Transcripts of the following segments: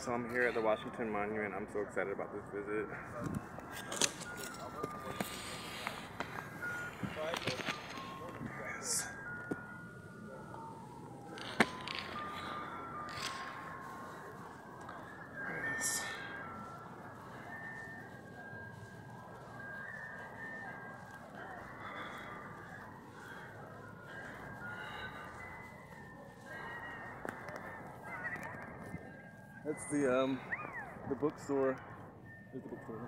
So I'm here at the Washington Monument. I'm so excited about this visit. Yes. Yes. That's the bookstore. There's the bookstore.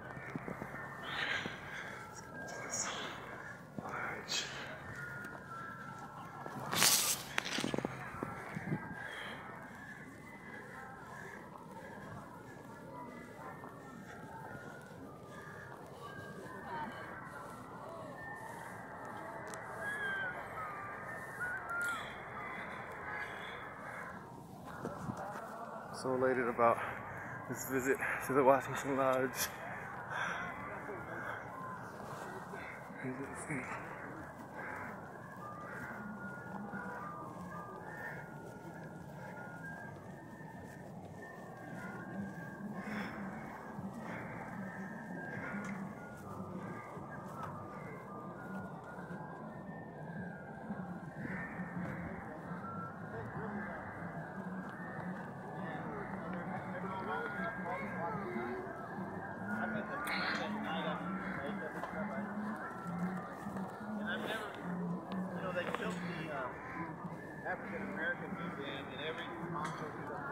Let's go to this lodge. So elated about this visit to the Washington Lodge. African American Museum in every console.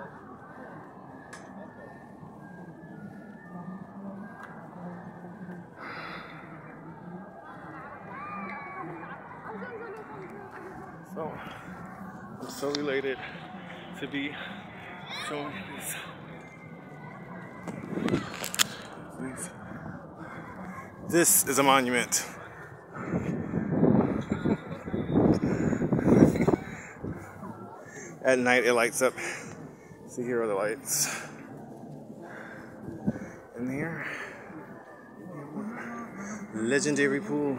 So I'm so elated to be showing this. This is a monument. At night it lights up. See, here are the lights. And here, legendary pool.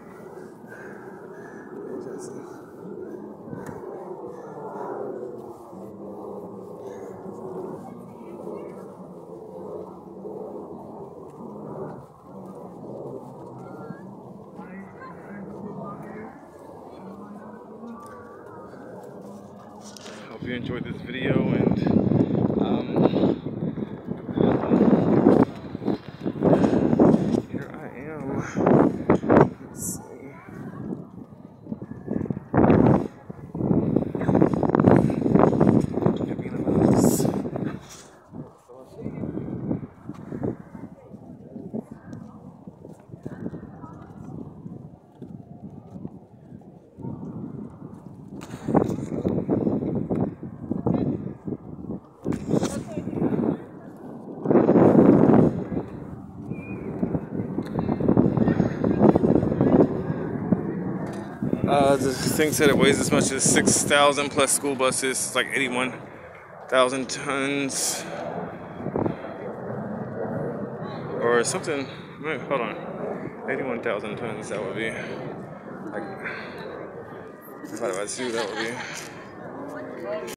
Hope you enjoyed this video, and here I am. Let's see. The thing said it weighs as much as 6,000 plus school buses. It's like 81,000 tons or something. Wait, hold on, 81,000 tons. That would be like, divided by 2, that would be